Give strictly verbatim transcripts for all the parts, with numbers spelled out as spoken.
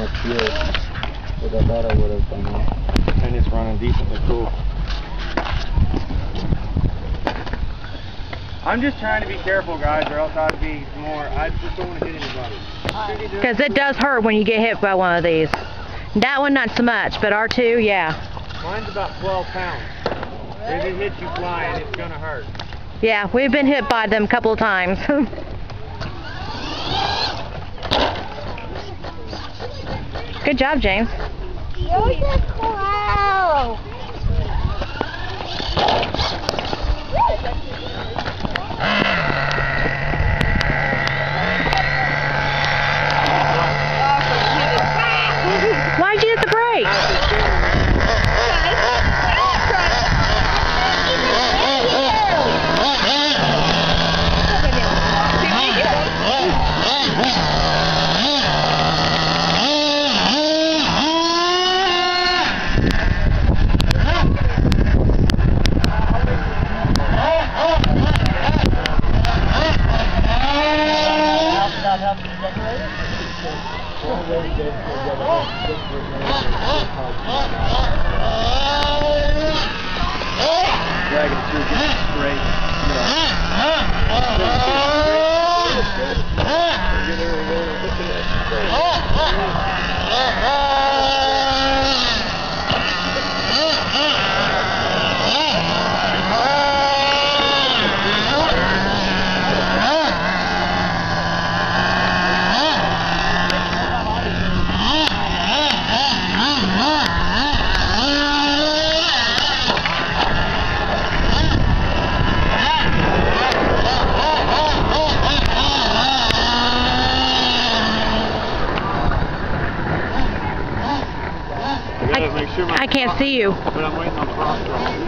much fuel as I thought I would have by now. And it's running decently cool. I'm just trying to be careful, guys, or else I'd be more. I just don't want to hit anybody. Because it does hurt when you get hit by one of these. That one not so much, but R two, yeah. Mine's about twelve pounds. If it hits you flying, it's gonna hurt. Yeah, we've been hit by them a couple of times. Good job, James. You're just close. Why'd you hit the brake? Drag it through, get it straight. I can't see you. But I'm waiting on cross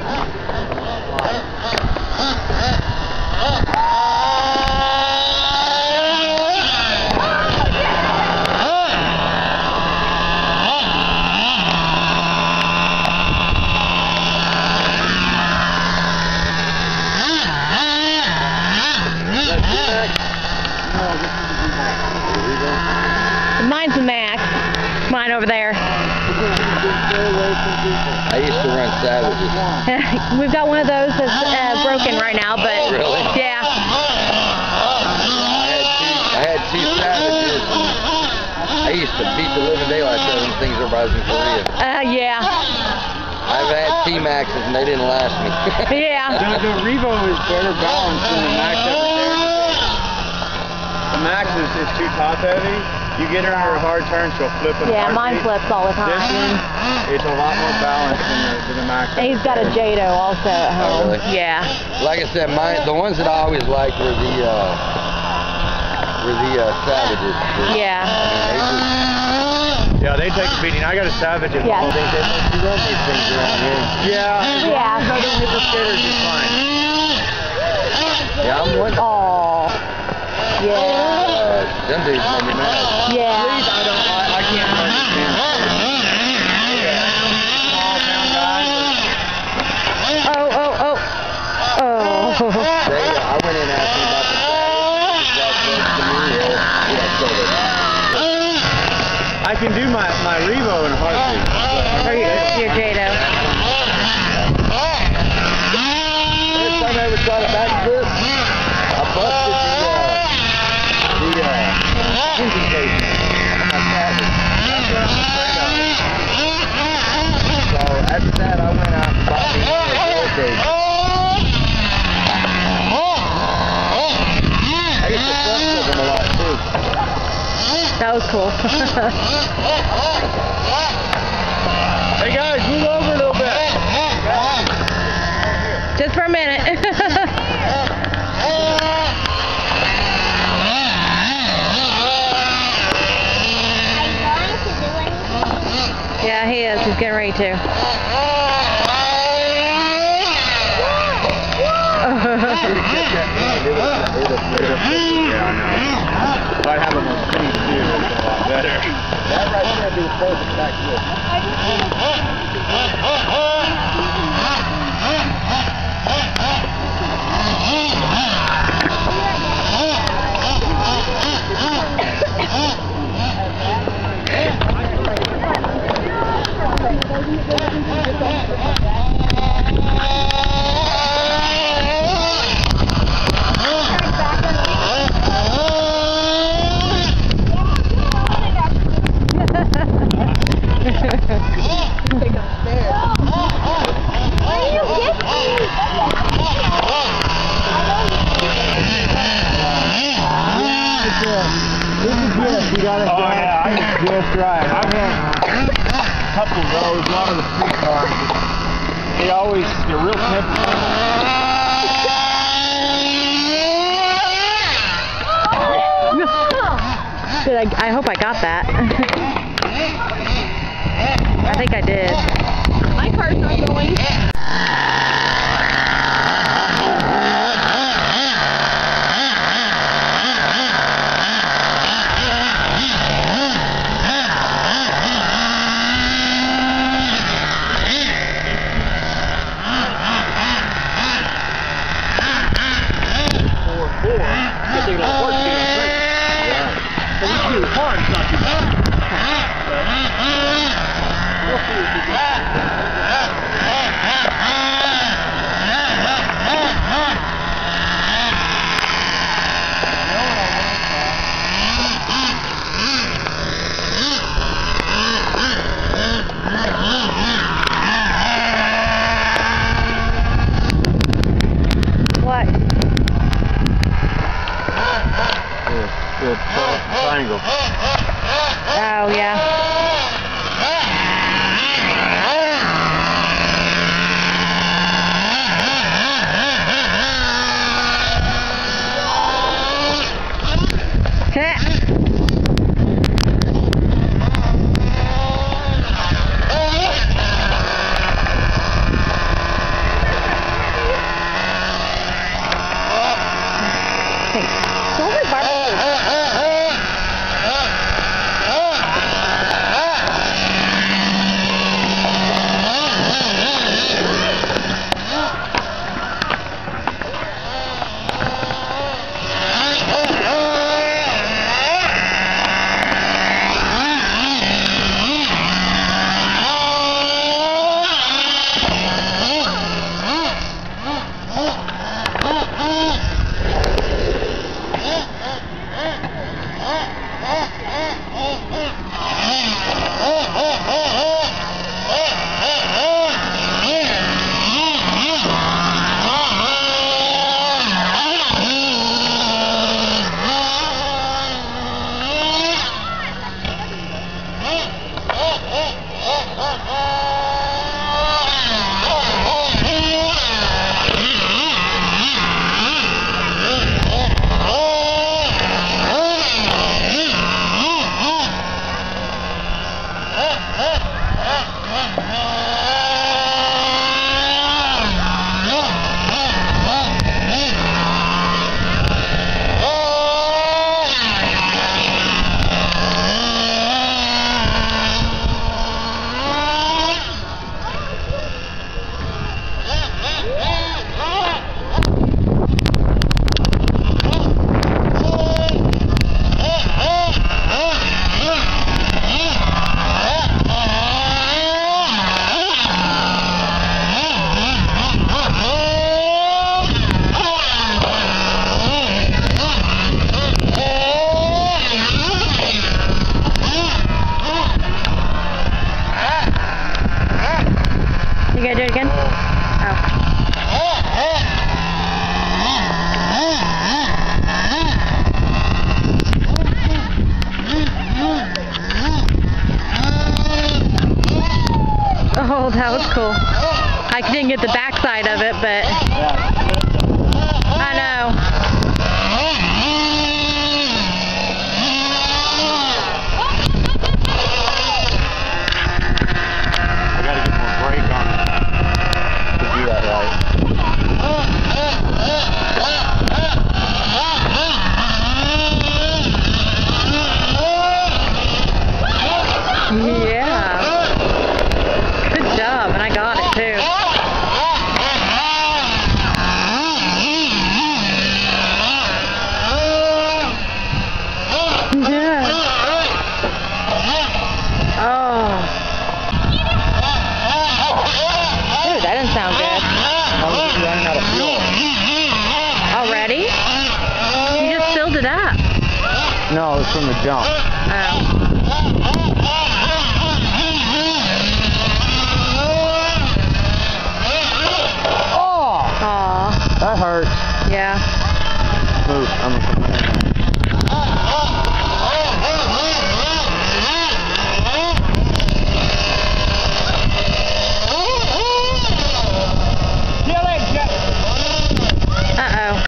Mine's a Max. Mine over there. I used to run Savages. We've got one of those that's uh, broken right now, but really? Yeah. I had two, I had two Savages. I used to beat the living daylights out of them things over in Korea. Uh, yeah. I've had T-Maxes and they didn't last me. Yeah. The, the Revo is better balanced than the Max ever did. The Max is, is too top heavy. You get her under a hard turn, she'll flip in a Yeah, mine heartbeat. flips all the time. This one, it's a lot more balanced than the, than the Max. And he's got a J D O also at home. Oh, really? Yeah. Like I said, my the ones that I always liked were the uh, were the uh, Savages. Yeah. I mean, they just, yeah, they take a beating. I got a Savage. Yeah. They, they, they run these things around here. Yeah. As Yeah. long as I don't hit the skitters, it's fine. Yeah, I'm one. Oh. Yeah. Uh, them dudes made me mad. Yeah. Please, I don't. I, I can't understand. Oh, oh, oh. Oh. They, uh, I went in asking about the Savage. I can do my, my Revo in a heartbeat. Or your, your J D O. First time I ever tried a backflip, I busted the, uh, the, uh, engine casing on my Savage. So after that, I went out and bought me a roll cage. I used to front flip them a lot too. That was cool. Hey guys, move over a little bit. Just for a minute. Yeah, he is. He's getting ready to. Yeah, I know. If I have them on speed too, it's a lot better. That right there would be the perfect backflip. yeah, I was just right. I've had a couple of those, a lot of the street cars. They always, they're real temperamental. Did I, I hope I got that. I think I did. My car's not going. Four, four. Good thing it'll work. So we can do the car, it's not too bad. We'll see if we can. What? Good, good triangle. Oh, yeah. You gotta do it again? Oh. Oh, that was cool. I didn't get the backside of it, but I know. I gotta get more brake on it to do that right. Yeah. Good job, and I got it too. Yeah. Oh. Dude, that didn't sound good. I was running out of fuel. Already? You just filled it up. No, it's from the jump. Oh. Oh! Aw. That hurts. Yeah. Move. I'm gonna come in.